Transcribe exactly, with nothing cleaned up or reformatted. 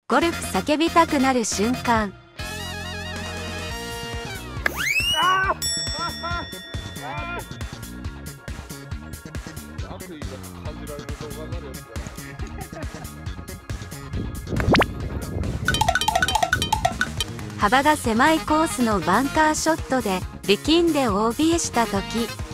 ゴルフ叫びたくなる瞬間。 あ悪意が感じられる動画になるやつだ幅が狭いコースのバンカーショットで力んで オービー した時。